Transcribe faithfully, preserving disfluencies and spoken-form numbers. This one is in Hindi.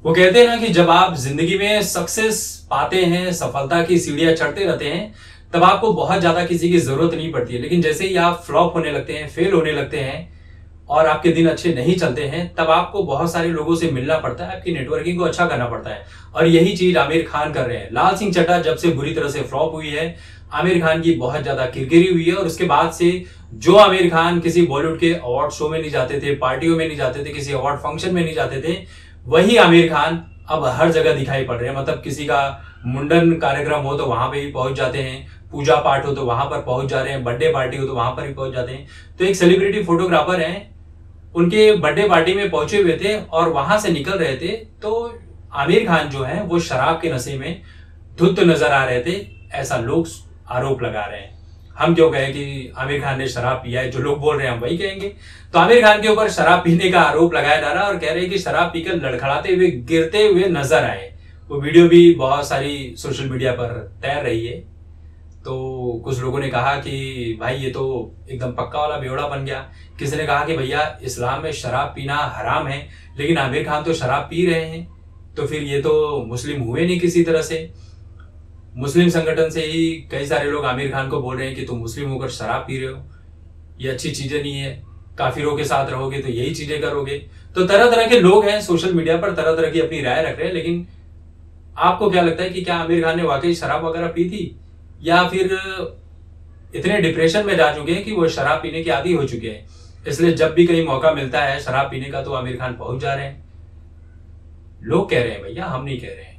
वो कहते हैं ना कि जब आप जिंदगी में सक्सेस पाते हैं, सफलता की सीढ़ियां चढ़ते रहते हैं, तब आपको बहुत ज्यादा किसी की जरूरत नहीं पड़ती है। लेकिन जैसे ही आप फ्लॉप होने लगते हैं, फेल होने लगते हैं और आपके दिन अच्छे नहीं चलते हैं, तब आपको बहुत सारे लोगों से मिलना पड़ता है, आपकी नेटवर्किंग को अच्छा करना पड़ता है। और यही चीज आमिर खान कर रहे हैं। लाल सिंह चड्ढा जब से बुरी तरह से फ्लॉप हुई है, आमिर खान की बहुत ज्यादा किरकिरी हुई है। और उसके बाद से जो आमिर खान किसी बॉलीवुड के अवार्ड शो में नहीं जाते थे, पार्टियों में नहीं जाते थे, किसी अवार्ड फंक्शन में नहीं जाते थे, वही आमिर खान अब हर जगह दिखाई पड़ रहे हैं। मतलब किसी का मुंडन कार्यक्रम हो तो वहां पे भी पहुंच जाते हैं, पूजा पाठ हो तो वहां पर पहुंच जा रहे हैं, बर्थडे पार्टी हो तो वहां पर भी पहुंच जाते हैं। तो एक सेलिब्रिटी फोटोग्राफर हैं, उनके बर्थडे पार्टी में पहुंचे हुए थे और वहां से निकल रहे थे, तो आमिर खान जो है वो शराब के नशे में धुत नजर आ रहे थे, ऐसा लोग आरोप लगा रहे हैं। हम क्यों कहें कि आमिर खान ने शराब पिया है, जो लोग बोल रहे हैं हम वही कहेंगे। तो आमिर खान के ऊपर शराब पीने का आरोप लगाया जा रहा है और कह रहे हैं कि शराब पीकर लड़खड़ाते हुए गिरते हुए नजर आए। वो वीडियो भी बहुत सारी सोशल मीडिया पर तैर रही है। तो कुछ लोगों ने कहा कि भाई ये तो एकदम पक्का वाला बेवड़ा बन गया। किसी ने कहा कि भैया इस्लाम में शराब पीना हराम है, लेकिन आमिर खान तो शराब पी रहे हैं, तो फिर ये तो मुस्लिम हुए नहीं किसी तरह से। मुस्लिम संगठन से ही कई सारे लोग आमिर खान को बोल रहे हैं कि तुम मुस्लिम होकर शराब पी रहे हो, ये अच्छी चीजें नहीं है, काफिरों के साथ रहोगे तो यही चीजें करोगे। तो तरह तरह के लोग हैं सोशल मीडिया पर, तरह तरह की अपनी राय रख रहे हैं। लेकिन आपको क्या लगता है कि क्या आमिर खान ने वाकई शराब वगैरह पी थी, या फिर इतने डिप्रेशन में जा चुके हैं कि वो शराब पीने के आदी हो चुके हैं, इसलिए जब भी कहीं मौका मिलता है शराब पीने का तो आमिर खान पहुंच जा रहे हैं? लोग कह रहे हैं भैया, हम नहीं कह रहे हैं।